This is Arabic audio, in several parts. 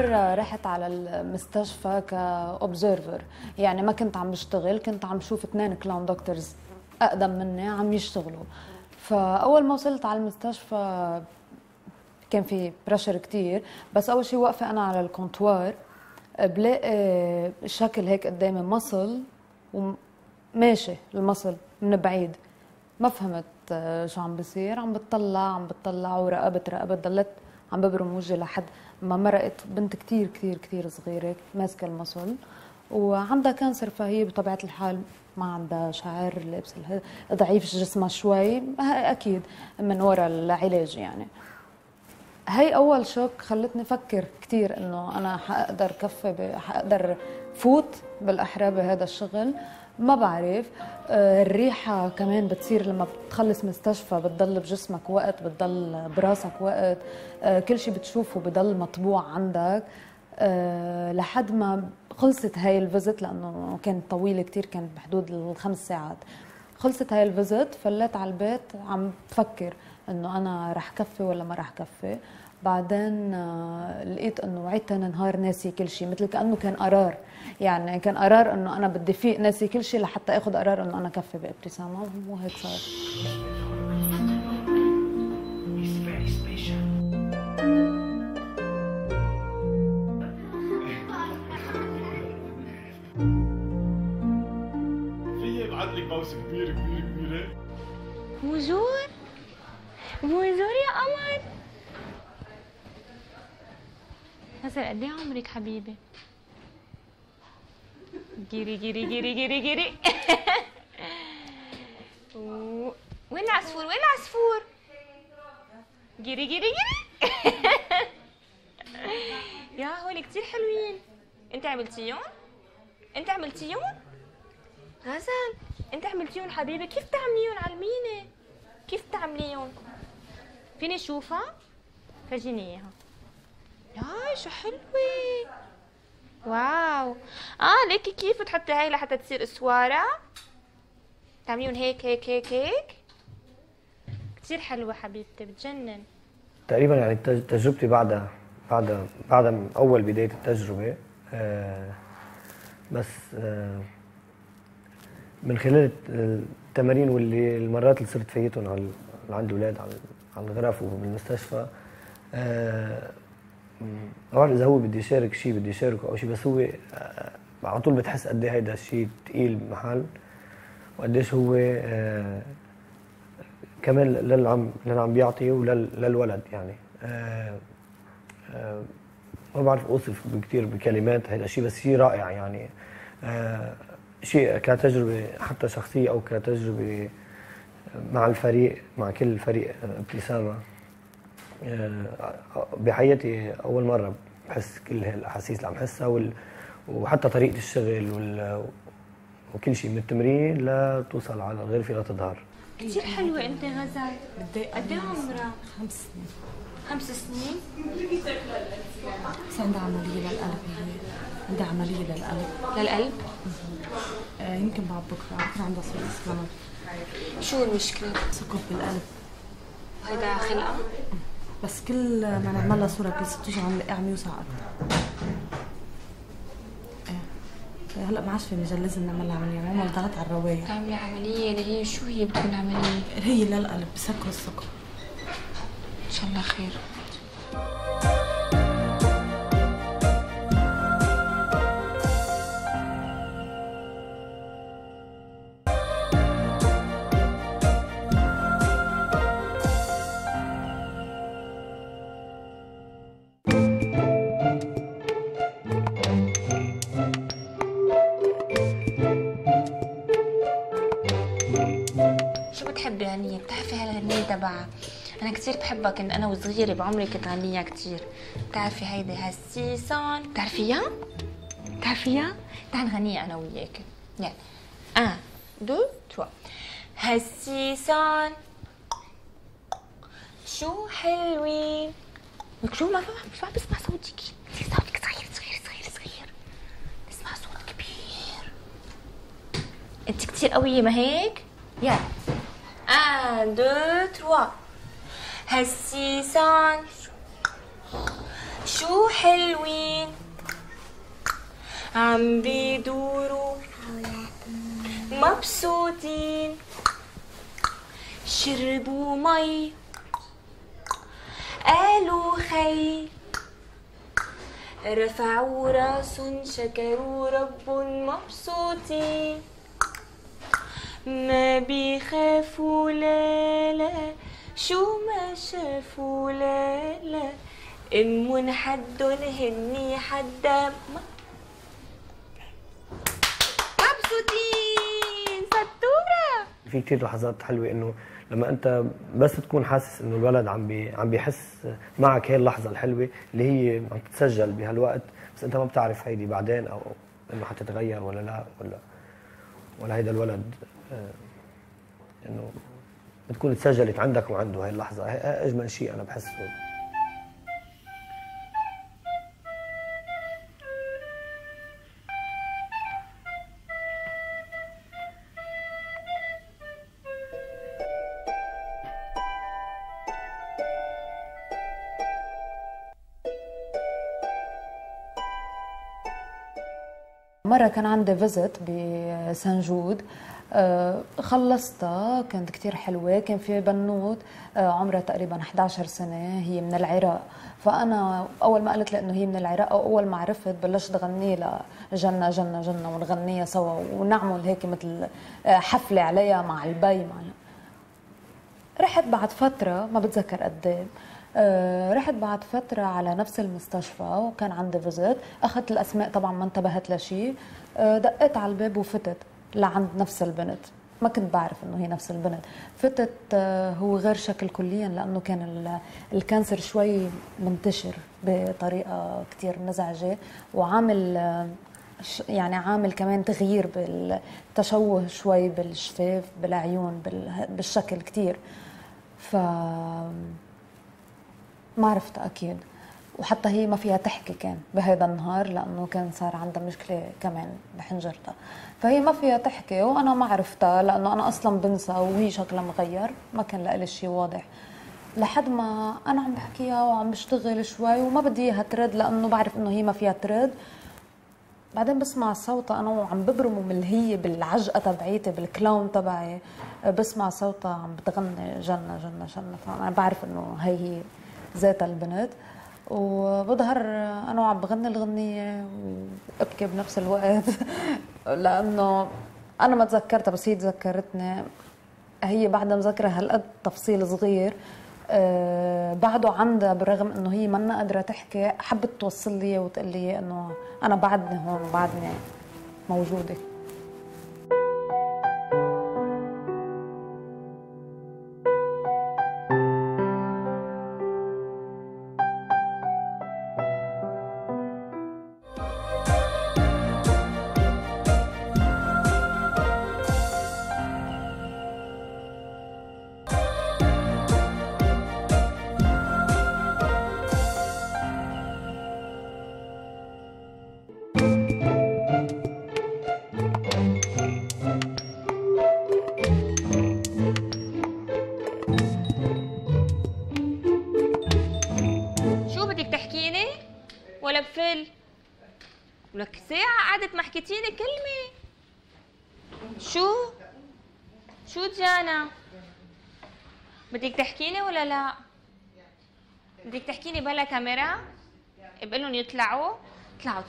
مرة رحت على المستشفى كأوبزرفر، يعني ما كنت عم بشتغل، كنت عم شوف 2 كلاون دكتورز أقدم مني عم يشتغلوا. فأول ما وصلت على المستشفى كان في بريشر كتير، بس أول شيء واقفة أنا على الكونتوار بلاقي شكل هيك قدامي مصل وماشي المصل من بعيد، ما فهمت شو عم بصير، عم بتطلع وراقبت ضلت عم ببرم وجهي لحد ما مرقت بنت كتير كتير كتير صغيرة ماسكة المصل وعندها كانسر، فهي بطبيعة الحال ما عندها شعر، لابسة ضعيف جسمها شوي أكيد من وراء العلاج. يعني هي أول شوك خلتني أفكر كتير إنه أنا حقدر حقدر فوت بالأحرى بهذا الشغل. ما بعرف. الريحة كمان بتصير لما بتخلص مستشفى، بتضل بجسمك وقت، بتضل براسك وقت، كل شيء بتشوفه بضل مطبوع عندك. لحد ما خلصت هاي الفيزت، لأنه كانت طويلة كتير، كانت بحدود 5 ساعات. خلصت هاي الفيزت فليت على البيت عم بفكر إنه أنا رح كفي ولا ما رح كفي. بعدين لقيت انه عيد تاني نهار ناسي كل شيء، مثل كانه كان قرار، يعني كان قرار انه انا بدي فيق ناسي كل شيء لحتى اخذ قرار انه انا كفي بابتسامه، وهيك صار. في ابعت لك باوس كبيره كبيره كبيره. بونجور بونجور يا قمر. هسه قد ايه عمرك حبيبي؟ جيري جيري جيري جيري جيري. وين العصفور؟ وين العصفور؟ جيري جيري جيري. يا هول كتير حلوين. انت عملتيهم؟ انت عملتيهم؟ غزل انت عملتيهم حبيبي؟ كيف تعمليهم؟ علميني كيف تعمليهم؟ فيني اشوفها؟ فرجيني اياها. ياي شو حلوة. واو. ليكي كيف تحطي هاي لحتى تصير اسوارة؟ تعمليهم هيك هيك هيك هيك. كتير حلوة حبيبتي، بتجنن. تقريبا يعني تجربتي بعد من اول بداية التجربة، بس من خلال التمارين واللي المرات اللي صرت فايتهم على عند الاولاد على الغرف وبالمستشفى، ما بعرف اذا هو بدي يشارك شيء بدي يشاركه او شيء، بس هو على طول بتحس قد ايه هيدا الشيء ثقيل بمحل، وقديش هو كمان للي عم بيعطي وللولد. يعني ما بعرف اوصف كثير بكلمات هيدا الشيء، بس شيء رائع. يعني شيء كتجربه حتى شخصيه او كتجربه مع الفريق، مع كل فريق ابتسامه. بحياتي اول مره بحس كل هالاحاسيس اللي عم حسها، وحتى طريقه الشغل وكل شيء من التمرين لتوصل على الغرفه لتظهر. كثير حلوه انت غزل. قد ايه عمرها؟ 5 سنين. 5 سنين؟ بس عندها عمليه للقلب. هي عندها عمليه للقلب؟ يمكن بعد بكره عندها سيروس قلب. شو المشكله؟ ثقب بالقلب. هيدا خلقه؟ بس كل ما نعمل لها صوره كل 6 اشهر عم يوسع اكثر. هلا ما عادش فيني لازم نعمل لها عمليه، ماما ضغط على الروايه. تعملي عمليه اللي هي شو هي بتكون عمليه؟ هي للقلب بسكر الثقب. ان شاء الله خير. بتحبي هنية؟ بتعرفي هالغنية تبعها أنا كتير بحبها، كنت أنا وصغيرة بعمري كنت غنيها كتير. بتعرفي هيدي هالسيسون؟ بتعرفيها؟ بتعرفيها؟ تعال نغنيها أنا وياك. يلا 1 2 3. هالسيسون شو حلوين. شو ما مش عم بسمع صوتك. صوتك صغير صغير صغير صغير. بسمع صوت كبير. أنت كتير قوية ما هيك؟ يلا 1 2 3. هالسيسون شو شو حلوين عم بيدوروا مبسوطين، شربوا مي قالوا خي، رفعوا راسن شكروا رب مبسوطين، ما بيخافوا لا لا شو ما شافوا لا لا، امن حدن هني حدا مبسوطين. ستورة في كثير لحظات حلوه انه لما انت بس تكون حاسس انه الولد عم بيحس معك هي اللحظه الحلوه اللي هي عم تتسجل بهالوقت، بس انت ما بتعرف هيدي بعدين او انه حتتغير ولا لا، ولا هيدا الولد انه بتكون تسجلت عندك وعنده هاي اللحظه. اجمل شيء انا بحسه. مرة كان عندي فيزت بسنجود، خلصتها كانت كتير حلوة. كان في بنوت عمرها تقريبا 11 سنة، هي من العراق. فأنا أول ما قالت لي إنه هي من العراق أو أول ما عرفت بلشت أغني لها جنة جنة جنة ونغنيها سوا ونعمل هيك مثل حفلة عليها مع البي. رحت بعد فترة ما بتذكر قد ايه، رحت بعد فترة على نفس المستشفى وكان عندي فيزيت. أخذت الأسماء طبعا ما انتبهت لشيء، دقيت على الباب وفتت لعند نفس البنت. ما كنت بعرف إنه هي نفس البنت. فتت هو غير شكل كليا لأنه كان الكانسر شوي منتشر بطريقة كتير مزعجة، وعامل يعني عامل كمان تغيير بالتشوه شوي بالشفاف بالعيون بالشكل كتير. ف ما عرفت أكيد، وحتى هي ما فيها تحكي كان بهذا النهار لأنه كان صار عندها مشكلة كمان بحنجرتها، فهي ما فيها تحكي وأنا ما عرفتها لأنه أنا أصلا بنسى وهي شكلها مغير، ما كان لها شيء واضح. لحد ما أنا عم بحكيها وعم بشتغل شوي وما بدي إياها ترد لأنه بعرف إنه هي ما فيها ترد. بعدين بسمع صوتها أنا وعم ببرم من هي بالعجقة تبعيتي بالكلاون تبعي، بسمع صوتها عم بتغني جنة جنة جنة، فأنا بعرف إنه هي ذات البنت. وبظهر أنا وعم بغني الغنية وأبكي بنفس الوقت لأنه أنا ما تذكرتها بس هي تذكرتني. هي بعدها مذكرة هالقد تفصيل صغير بعده عندها، بالرغم انه هي منا قادره تحكي، حبت توصل لي وتقول لي انه انا بعدني هون وبعدني موجوده. ولا بفل ولك ساعة قعدت ما حكيتيلي كلمة. شو ديانا؟ بدك تحكيلي ولا لا؟ بدك تحكيلي بلا كاميرا؟ بقول لهم يطلعوا. طلعوا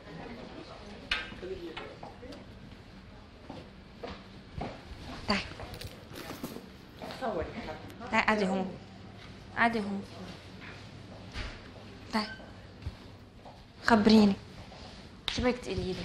تعي تعي قعدي هون تعي خبريني شو بدك تقولي لي؟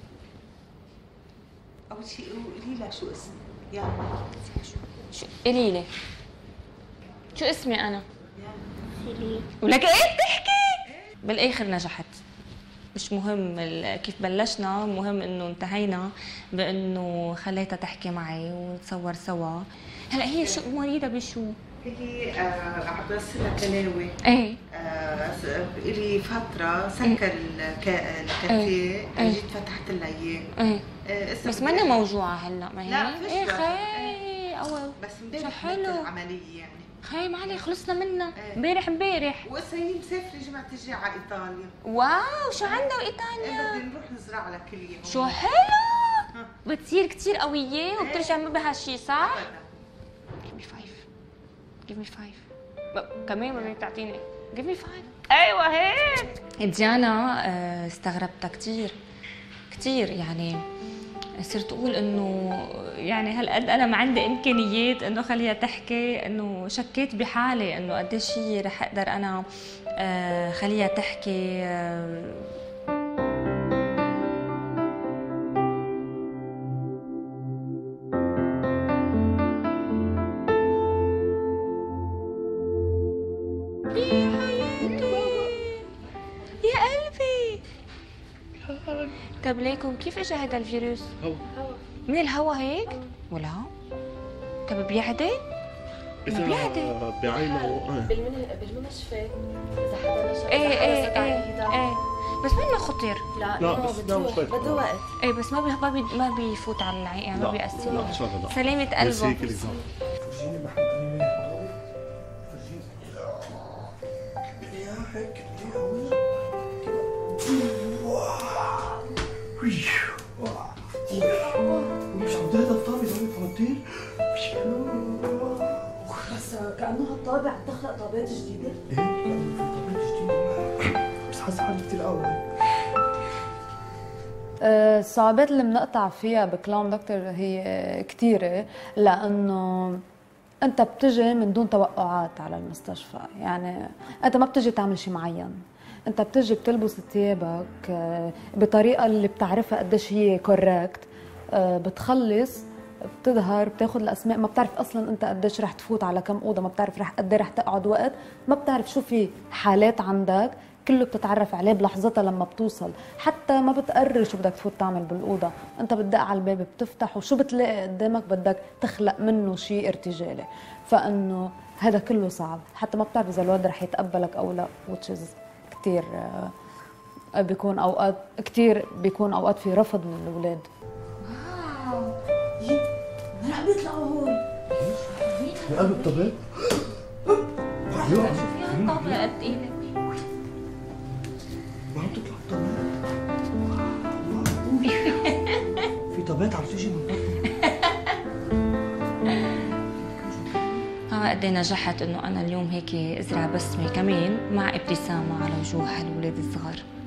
أول شيء قولي لها شو اسمي. يلا شو قولي لي شو اسمي أنا؟ سيلي. ولك إيه بتحكي؟ بالآخر نجحت. مش مهم كيف بلشنا، مهم إنه انتهينا بإنه خليتها تحكي معي وتصور سوا. هلا هي شو مريضة بشو؟ هي عم بوصلها كلاوي. ايه إلي فترة سكر الكافيه، جيت فتحت لها اياه. بس مانها موجوعة هلا ما هي؟ لا فيش. ايه خي اول بس امبارح عملت العملية يعني. خي ما عليه خلصنا منها امبارح وإسا هي مسافرة جمعة الجاي على إيطاليا. واو شو عندنا بإيطاليا؟ بدنا نروح نزرع لها كل يوم. شو حلو بتصير كتير قوية وبترجع ما بها شي صح؟ أبدا. Give me five. كمان ما بدك تعطيني. Give me five. ايوه هيك. ديانا استغربتها كتير يعني صرت اقول انه يعني هالقد انا ما عندي امكانيات انه خليها تحكي، انه شكيت بحالي انه قديش هي رح اقدر انا خليها تحكي. طب ليكم كيف اجى هذا الفيروس؟ هوا من الهوا هيك؟ ولا؟ طب بيعدي؟ إذا بعينه بالمنشفى اذا حدا نشف ايه بس منه خطير. لا بس بده وقت. ايه بس ما بيفوت على العين يعني ما بيأثر. لا ان شاء الله لا. سلامة قلبه. بس هيك الاكزام. فرجيني محل فرجيني يا هيك مش عم تهدى الطابة زي فهمتين؟ بس كأنه هالطابع عم تخلق طابات جديدة. ايه في طابات جديدة بس حاسس حالي كثير قوي. الصعوبات اللي بنقطع فيها بكلاون دكتور هي كثيرة، لأنه أنت بتجي من دون توقعات على المستشفى. يعني أنت ما بتجي تعمل شيء معين، أنت بتجي بتلبس ثيابك بطريقة اللي بتعرفها قديش هي كوركت، بتخلص بتظهر بتاخذ الأسماء، ما بتعرف أصلا أنت قديش رح تفوت على كم أوضة، ما بتعرف قد رح تقعد وقت، ما بتعرف شو في حالات عندك، كله بتتعرف عليه بلحظتها لما بتوصل. حتى ما بتقرر شو بدك تفوت تعمل بالأوضة، أنت بتدق على الباب بتفتح وشو بتلاقي قدامك بدك تخلق منه شيء ارتجالي. فإنه هذا كله صعب، حتى ما بتعرف إذا الولد رح يتقبلك أو لا، which is كتير بيكون أوقات في رفض من الأولاد. من عم يطلعوا هون؟ من قلب الطابات؟ شو فيها الطابة قد ايدك؟ ما عم تطلع الطابات. في طابات عم تيجي من بطني. ها قد نجحت انه انا اليوم هيك ازرع بسمه كمان مع ابتسامه على وجوه هالولاد الصغار.